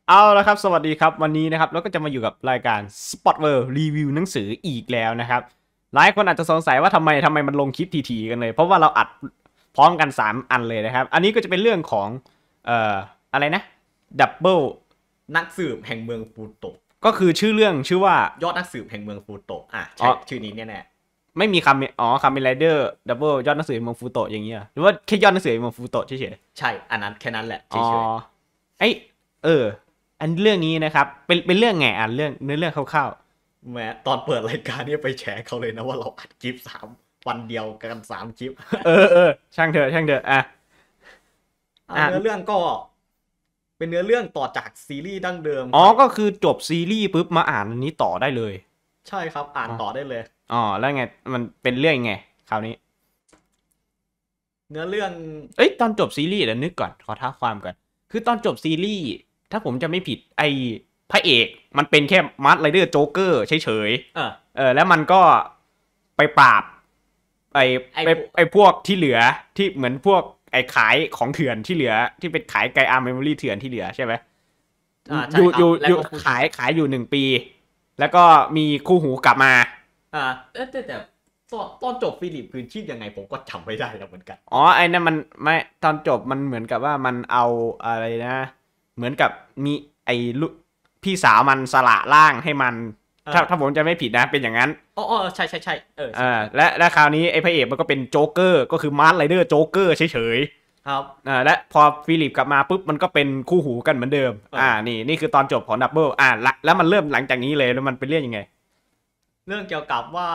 เอาละครับสวัสดีครับวันนี้นะครับเราก็จะมาอยู่กับรายการ Spot World รีวิวหนังสืออีกแล้วนะครับหลายคนอาจจะสงสัยว่าทำไมมันลงคลิปทีๆกันเลยเพราะว่าเราอัดพร้อมกัน3อันเลยนะครับอันนี้ก็จะเป็นเรื่องของอะไรนะ Double นักสืบแห่งเมืองฟูโตะก็คือชื่อเรื่องชื่อว่ายอดนักสืบแห่งเมืองฟูโตะใช่ชื่อนี้แน่ไม่มีคำคำเป็นไรเดอร์ดับเบิลยอดหนังสือเมืองฟูโตะอย่างเงี้ยหรือว่าแค่ยอดหนังสือเมืองฟูโตะเฉยๆใช่อันนั้นแค่นั้นแหละๆอ๋อไออันเรื่องนี้นะครับเป็นเรื่องไงเรื่องเนื้อเรื่องคร่าวๆแม้ตอนเปิดรายการนี่ไปแฉเขาเลยนะว่าเราอัดคลิป3 วันเดียวกัน3 คลิปช่างเถอะเนื้อเรื่องก็เป็นเนื้อเรื่องต่อจากซีรีส์ดั้งเดิมก็คือจบซีรีส์ปุ๊บมาอ่านอันนี้ต่อได้เลยใช่ครับอ่านต่อได้เลยแล้วไงมันเป็นเรื่องไงคราวนี้เนื้อเรื่องตอนจบซีรีส์เดี๋ยวนึกก่อนขอท้าความก่อนคือตอนจบซีรีส์ถ้าผมจะไม่ผิดไอพระเอกมันเป็นแค่มาร์ทไรเดอร์โจ๊กเกอร์เฉยๆแล้วมันก็ไปปราบไอพวกที่เหลือที่เหมือนพวกไอขายของเถื่อนที่เหลือที่เป็นขายไกอาร์เมมโมรี่เถื่อนที่เหลือใช่ไหมอยู่ขายอยู่1 ปี แล้วก็มีคู่หูกลับมาแต่ตอนจบฟิลิปคืนชีพยังไงผมก็จำไม่ได้แล้วเหมือนกันไอ้นั่นมันไม่ตอนจบมันเหมือนกับว่ามันเอาอะไรนะเหมือนกับมีไอ้พี่สาวมันสละร่างให้มันถ้าผมจะไม่ผิดนะเป็นอย่างนั้นใช่และคราวนี้ไอ้พระเอกมันก็เป็นโจ๊กเกอร์ก็คือมาร์ทไรเดอร์โจ๊กเกอร์เฉยๆครับและพอฟิลิปกลับมาปุ๊บมันก็เป็นคู่หูกันเหมือนเดิมนี่คือตอนจบของดับเบิลแล้วมันเริ่มหลังจากนี้เลยแล้วมันเป็นเรื่องยังไงเรื่องเกี่ยวกับว่า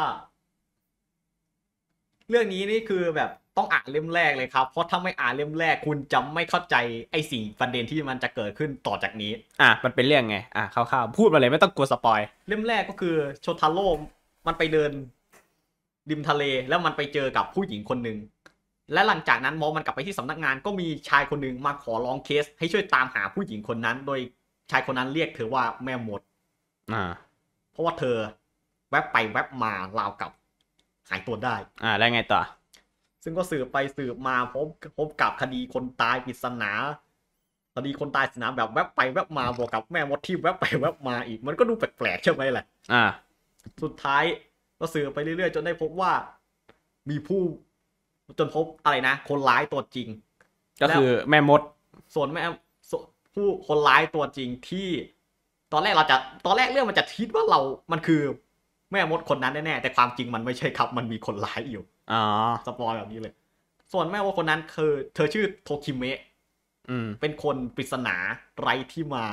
เรื่องนี้นี่คือแบบต้องอ่านเล่มแรกเลยครับเพราะถ้าไม่อ่านเล่มแรกคุณจะไม่เข้าใจไอ้สิ่งประเด็นที่มันจะเกิดขึ้นต่อจากนี้มันเป็นเรื่องไงคร่าวๆพูดมาเลยไม่ต้องกลัวสปอยเล่มแรกก็คือโชทาโร่มันไปเดินริมทะเลแล้วมันไปเจอกับผู้หญิงคนหนึ่งและหลังจากนั้นมอมันกลับไปที่สำนักงานก็มีชายคนหนึ่งมาขอร้องเคสให้ช่วยตามหาผู้หญิงคนนั้นโดยชายคนนั้นเรียกเธอว่าแม่มดเพราะว่าเธอแวบไปแวบมาราวกับหายตัวได้แล้วไงต่อซึ่งก็สืบไปสืบมาพบกับคดีคนตายปริศนาคดีคนตายปริศนาแบบแวบไปแวบมาบวกกับแม่มดที่แวบไปแวบมาอีกมันก็ดูแปลกๆใช่ไหมแหละสุดท้ายก็สืบไปเรื่อยๆจนได้พบว่ามีจนพบอะไรนะคนร้ายตัวจริงก็คือแม่มดส่วนคนร้ายตัวจริงที่ตอนแรกเรื่องมันจะคิดว่ามันคือแม่มดคนนั้นแน่ๆแต่ความจริงมันไม่ใช่ครับมันมีคนร้ายอยู่สปอยแบบนี้เลยส่วนแม่มดคนนั้นคือเธอชื่อโทคิเมะเป็นคนปริศนาไร้ที่มา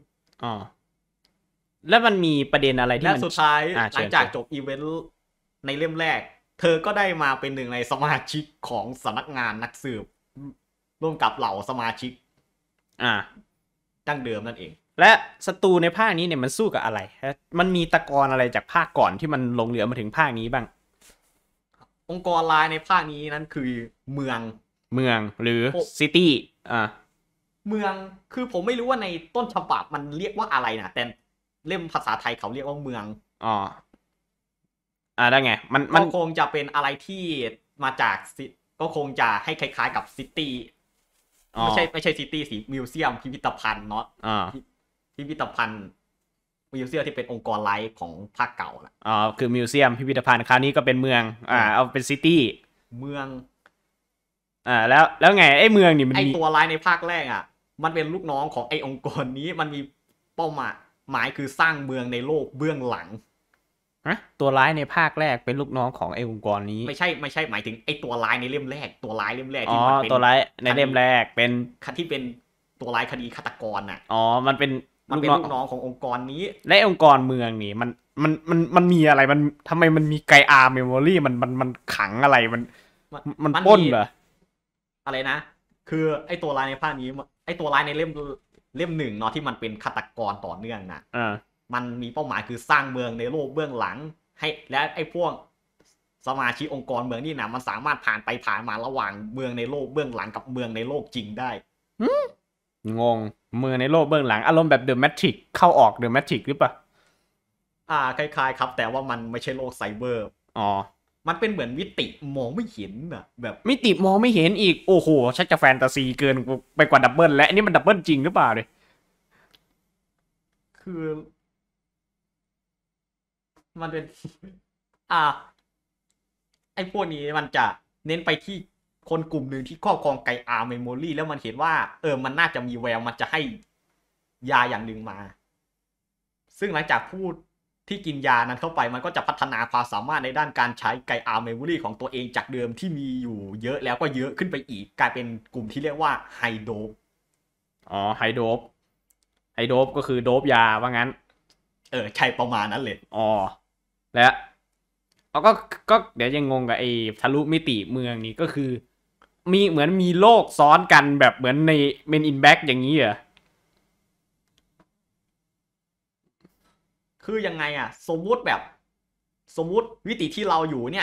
แล้วมันมีประเด็นอะไรที่และสุดท้ายหลังจากจบอีเวนต์ในเล่มแรกเธอก็ได้มาเป็นหนึ่งในสมาชิกของสำนักงานนักสืบร่วมกับเหล่าสมาชิกดั้งเดิมนั่นเองและศัตรูในภาคนี้เนี่ยมันสู้กับอะไรมันมีตะกอนอะไรจากภาคก่อนที่มันลงเหลือมาถึงภาคนี้บ้างองค์กรลายในภาคนี้นั้นคือเมืองหรือซิตี้เมืองคือผมไม่รู้ว่าในต้นฉบับมันเรียกว่าอะไรนะแต่เล่มภาษาไทยเขาเรียกว่าเมืองได้ไงมันคงจะเป็นอะไรที่มาจากก็คงจะให้คล้ายๆกับซิตี้ไม่ใช่ซิตี้สิมิวเซียมพิพิธภัณฑ์เนาะพิพิธภัณฑ์มิวเซียมที่เป็นองค์กรไลฟ์ของภาคเก่านะคือมิวเซียมพิพิธภัณฑ์คราวนี้ก็เป็นเมืองเอาเป็นซิตี้เมืองแล้วไงไอ้เมืองนี่มันไอ้ตัวไลฟ์ในภาคแรกมันเป็นลูกน้องของไอ้องค์กรนี้มันมีเป้าหมายคือสร้างเมืองในโลกเบื้องหลังตัวร้ายในภาคแรกเป็นลูกน้องของไอ้องค์กรนี้ไม่ใช่หมายถึงไอ้ตัวร้ายในเล่มแรกตัวร้ายเล่มแรกที่มันเป็นตัวร้ายในเล่มแรกเป็นที่เป็นตัวร้ายคดีฆาตกรมันเป็นลูกน้องขององค์กรนี้และองค์กรเมืองนี่มันมีอะไรมันทำไมมันมีไกอาร์เมมโมรี่มันขังอะไรมันป้นเหรออะไรนะคือไอ้ตัวร้ายในภาคนี้ไอ้ตัวร้ายในเล่ม 1เนาะที่มันเป็นฆาตกรต่อเนื่องนะมันมีเป้าหมายคือสร้างเมืองในโลกเบื้องหลังให้และไอ้พวกสมาชิกองค์กรเมืองนี่นะมันสามารถผ่านไปผ่านมาระหว่างเมืองในโลกเบื้องหลังกับเมืองในโลกจริงได้งงเมืองในโลกเบื้องหลังอารมณ์แบบเดอะแมทริกเข้าออกเดอะแมทริกหรือเปล่าคล้ายๆครับแต่ว่ามันไม่ใช่โลกไซเบอร์มันเป็นเหมือนมิติมองไม่เห็นแบบมิติมองไม่เห็นอีกโอ้โหชักจะแฟนตาซีเกินไปกว่าดับเบิลและอันนี้มันดับเบิลจริงหรือเปล่าเลยคือมันเป็น อ่าไอ้พวกนี้มันจะเน้นไปที่คนกลุ่มหนึ่งที่ครอบครองไกอาร์เมมโมรีแล้วมันเห็นว่ามันน่าจะมีแววมันจะให้ยาอย่างหนึ่งมาซึ่งหลังจากพูดที่กินยานั้นเข้าไปมันก็จะพัฒนาความสามารถในด้านการใช้ไกอาร์เมมโมรีของตัวเองจากเดิมที่มีอยู่เยอะแล้วก็เยอะขึ้นไปอีกกลายเป็นกลุ่มที่เรียกว่าไฮโดปไฮโดปก็คือโดปยาว่างั้นใช่ประมาณนั้นเลยแล้วก็เดี๋ยวยังงงกับไอ้ทะลุมิติเมืองนี้ก็คือเหมือนมีโลกซ้อนกันแบบเหมือนใน Men in Black อย่างนี้เหรอคือยังไงสมมุติวิติที่เราอยู่เนี่ย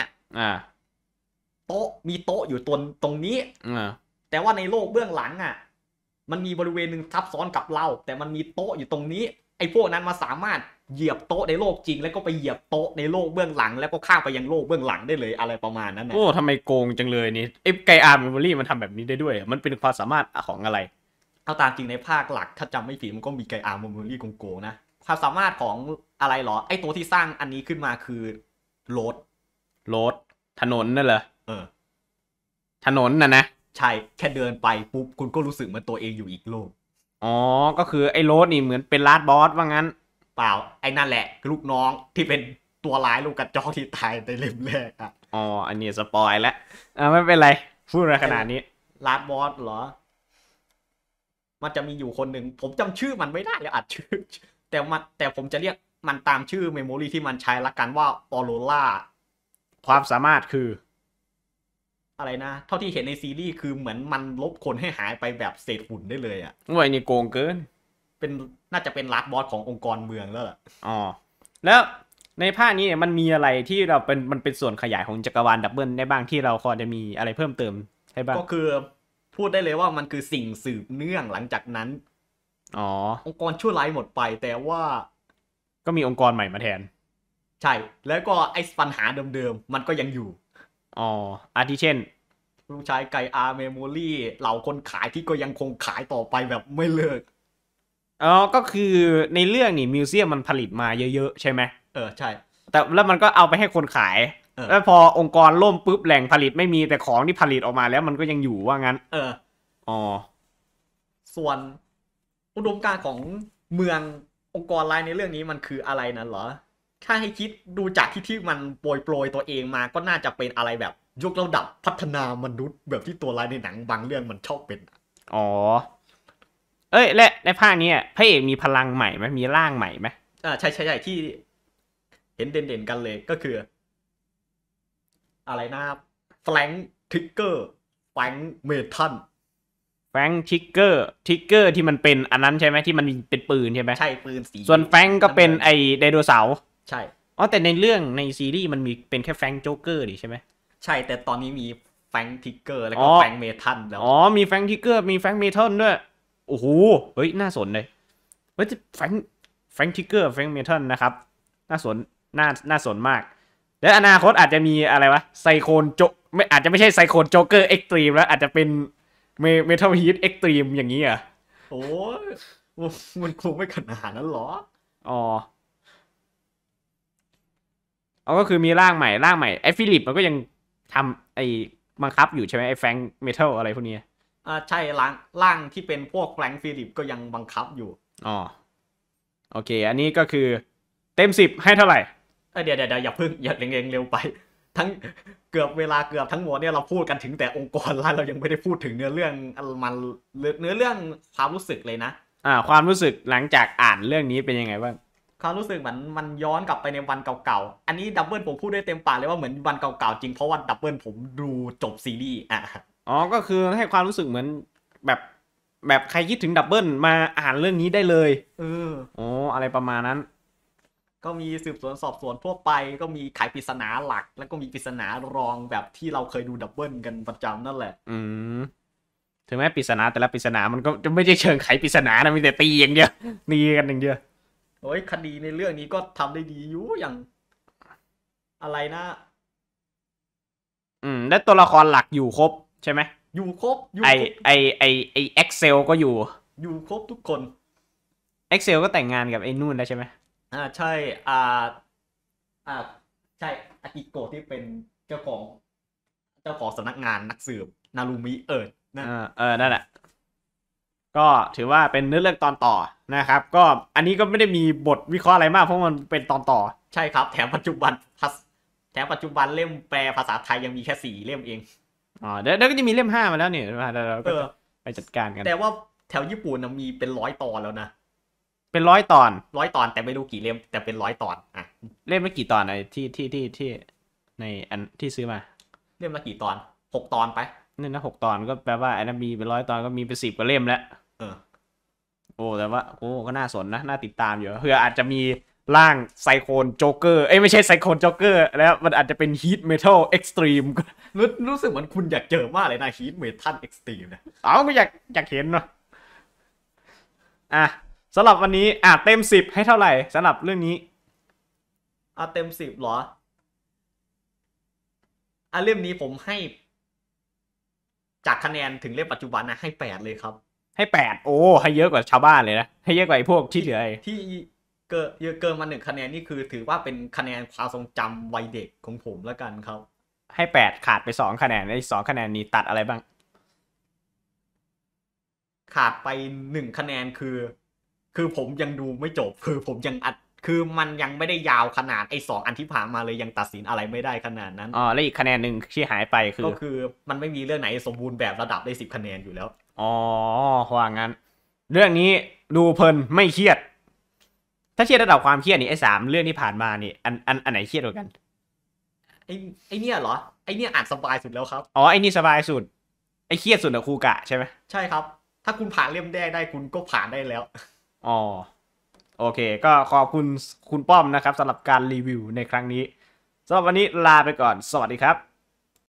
มีโต๊ะอยู่ตรงนี้แต่ว่าในโลกเบื้องหลังมันมีบริเวณหนึ่งทับซ้อนกับเราแต่มันมีโต๊ะอยู่ตรงนี้ไอ้พวกนั้นมาสามารถเหยียบโต๊ะในโลกจริงแล้วก็ไปเหยียบโต๊ะในโลกเบื้องหลังแล้วก็ข้ามไปยังโลกเบื้องหลังได้เลยอะไรประมาณนั้นนะทำไมโกงจังเลยนี่ไอ้ไกอาร์เมมโมรี่มันทำแบบนี้ได้ด้วยมันเป็นความสามารถของอะไรเอาตามจริงในภาคหลักถ้าจำไม่ผิดมันก็มีไกอาร์เมมโมรี่โกงนะความสามารถของอะไรหรอไอ้ตัวที่สร้างอันนี้ขึ้นมาคือโรดถนนนั่นเหรอถนนนะใช่แค่เดินไปปุ๊บคุณก็รู้สึกเหมือนตัวเองอยู่อีกโลกก็คือไอ้โรดนี่เหมือนเป็นลาดบอสว่างั้นเปล่าไอ้นั่นแหละลูกน้องที่เป็นตัวร้ายลูกกระจอกที่ตายในเล่มแรกอันนี้สปอยแล้วไม่เป็นไรพูดอะไรขนาดนี้ลาดบอสเหรอมันจะมีอยู่คนหนึ่งผมจำชื่อมันไม่ได้แล้วอัดชื่อแต่ผมจะเรียกมันตามชื่อเมมโมรีที่มันใช้ละกันว่าออโรราความสามารถคืออะไรนะเท่าที่เห็นในซีรีส์คือเหมือนมันลบคนให้หายไปแบบเศษฝุ่นได้เลยง่วยนี่โกงเกินน่าจะเป็นลาดบอสขององค์กรเมืองแล้วล่ะแล้วในภาคนี้เนี่ยมันมีอะไรที่มันเป็นส่วนขยายของจักรวาลดับเบิลได้บ้างที่เราพอจะมีอะไรเพิ่มเติมให้บ้างก็คือพูดได้เลยว่ามันคือสิ่งสืบเนื่องหลังจากนั้นองค์กรชั่วร้ายหมดไปแต่ว่าก็มีองค์กรใหม่มาแทนใช่แล้วก็ไอ้ปัญหาเดิมๆมันก็ยังอยู่อาทิเช่นลูกชายไก่อาร์เมมโมรี่เหล่าคนขายที่ก็ยังคงขายต่อไปแบบไม่เลิกก็คือในเรื่องนี่มิวเซียมมันผลิตมาเยอะๆใช่ไหมใช่แต่แล้วมันก็เอาไปให้คนขายแล้วพอองค์กรล่มปุ๊บแหล่งผลิตไม่มีแต่ของที่ผลิตออกมาแล้วมันก็ยังอยู่ว่างั้นส่วนอุดมการณ์ของเมืององค์กรรายในเรื่องนี้มันคืออะไรนั่นเหรอถ้าให้คิดดูจากที่มันโปรยตัวเองมาก็น่าจะเป็นอะไรแบบยกระดับพัฒนามนุษย์แบบที่ตัวร้ายในหนังบางเรื่องมันชอบเป็นและในภาคนี้พระเอกมีพลังใหม่ไหมมีร่างใหม่ไหมใช่ที่เห็นเด่นๆกันเลยก็คืออะไรนะแฟรงค์ทริกเกอร์แฟรงค์เมทัลแฟรงค์ทริกเกอร์ที่มันเป็นอันนั้นใช่ไหมที่มันเป็นปืนใช่ไหมใช่ปืนสีส่วนแฟรงค์ก็เป็นไอไดโนเสาร์ใช่แต่ในเรื่องในซีรีส์มันมีเป็นแค่แฟรงค์โจ๊กเกอร์ดิใช่ไหมใช่แต่ตอนนี้มีแฟรงค์ทริกเกอร์แล้วก็แฟรงค์เมทัลแล้วมีแฟรงค์ทริกเกอร์มีแฟรงค์เมทัลด้วยโอ้โหเฮ้ยน่าสนเลยเฮ้ยแฟรงค์ทริกเกอร์แฟรงค์เมทัลนะครับน่าสนมากแล้วอนาคตอาจจะมีอะไรวะไซโคนโจไม่อาจจะไม่ใช่ไซโคนโจ๊กเกอร์เอ็กตรีมแล้วอาจจะเป็นเมทัลฮีทเอ็กตรีมอย่างนี้โอ้มันคงไม่ขนาดนั้นหรอก็คือมีร่างใหม่ไอ้ฟิลิปมันก็ยังทำไอ้บังคับอยู่ใช่ไหมไอ้แฟรงค์เมทัลอะไรพวกนี้ใช่ร่างที่เป็นพวกแฟรงค์ฟิลิปก็ยังบังคับอยู่โอเคอันนี้ก็คือเต็ม10ให้เท่าไหร่เดี๋ยวอย่าเพิ่งอย่าเร็วไปทั้งเกือบทั้งหมดเนี่ยเราพูดกันถึงแต่องค์กรแล้วเรายังไม่ได้พูดถึงเนื้อเรื่องมันเนื้อเรื่องความรู้สึกเลยนะความรู้สึกหลังจากอ่านเรื่องนี้เป็นยังไงบ้างความรู้สึกมันย้อนกลับไปในวันเก่าๆอันนี้ดับเบิลผมพูดได้เต็มปากเลยว่าเหมือนวันเก่าๆจริงเพราะว่าดับเบิลผมดูจบซีรีส์ก็คือให้ความรู้สึกเหมือนแบบใครคิดถึงดับเบิลมาอ่านเรื่องนี้ได้เลยอะไรประมาณนั้นก็มีสืบสวนสอบสวนทั่วไปก็มีไขปริศนาหลักแล้วก็มีปริศนารองแบบที่เราเคยดูดับเบิลกันประจำนั่นแหละถึงแม้ปริศนาแต่ละปริศนามันก็จะไม่ใช่เชิงไขปริศนานะมีแต่ตีอย่างเดียวตีกันอย่างเดียวโอ้ยคดีในเรื่องนี้ก็ทำได้ดีอยู่อย่างอะไรนะและตัวละครหลักอยู่ครบใช่ไหมอยู่ครบไอเอ็กเซลก็อยู่ครบทุกคน Excel ก็แต่งงานกับไอ้นู่นแล้วใช่ไหมใช่อ่าใช่อากิโกะที่เป็นเจ้าของสำนักงานนักสืบนารุมินะนั่นแหละก็ถือว่าเป็นเรื่องตอนต่อนะครับก็อันนี้ก็ไม่ได้มีบทวิเคราะห์อะไรมากเพราะมันเป็นตอนต่อใช่ครับแถมปัจจุบันเล่มแปลภาษาไทยยังมีแค่4 เล่มเองเดี๋ยวก็จะมีเล่ม 5มาแล้วเนี่ยเราก็ไปจัดการกันแต่ว่าแถวญี่ปุ่นมีเป็น100 ตอนแล้วนะเป็น100 ตอนแต่ไม่รู้กี่เล่มแต่เป็น100 ตอนเล่มละกี่ตอนไอ้ที่ในอันที่ซื้อมาเล่มละกี่ตอน6 ตอนไปนี่นะ6 ตอนก็แปลว่าไอ้นั้นมีเป็น100 ตอนก็มีเป็น10 กว่าเล่มแล้วโอ้แต่ว่าโอ้ก็น่าสนนะน่าติดตามอยู่เผื่ออาจจะมีร่างไซโคนโจ๊กเกอร์ไม่ใช่ไซโคนโจ๊กเกอร์แล้วมันอาจจะเป็นฮีทเมทัลเอ็กซ์ตรีมรู้สึกเหมือนคุณอยากเจอมากเลยนะฮีทเมทัลเอ็กซ์ตรีมนะไม่อยากเห็นเนาะสำหรับวันนี้เต็ม10ให้เท่าไหร่สำหรับเรื่องนี้เต็ม10เหรอเล่มนี้ผมให้จากคะแนนถึงเล่มปัจจุบันนะให้8เลยครับให้8โอ้ให้เยอะกว่าชาวบ้านเลยนะให้เยอะกว่าไอ้พวกที่เหลือที่เกินมา1 คะแนนนี่คือถือว่าเป็นคะแนนความทรงจำวัยเด็กของผมแล้วกันครับให้8ขาดไป2 คะแนนไอ้2 คะแนนนี้ตัดอะไรบ้างขาดไป1 คะแนนคือผมยังดูไม่จบคือผมยังคือมันยังไม่ได้ยาวขนาดไอ้2 อันที่ผ่านมาเลยยังตัดสินอะไรไม่ได้ขนาดนั้นแล้วอีกคะแนนหนึ่งที่หายไปก็คือมันไม่มีเรื่องไหนสมบูรณ์แบบระดับได้10 คะแนนอยู่แล้วว่างั้นเรื่องนี้ดูเพลินไม่เครียดถ้าเทียบระดับความเครียดนี่ไอ้3 เรื่องที่ผ่านมานี่อันไหนเครียดกว่ากันไอ้เนี่ยเหรอไอ้เนี่ยอ่านสบายสุดแล้วครับไอ้นี่สบายสุดไอ้เครียดสุดอะคูกะใช่ไหมใช่ครับถ้าคุณผ่านเล่มแรกได้คุณก็ผ่านได้แล้วโอเคก็ขอบคุณคุณป้อมนะครับสำหรับการรีวิวในครั้งนี้สำหรับวันนี้ลาไปก่อนสวัสดีครับ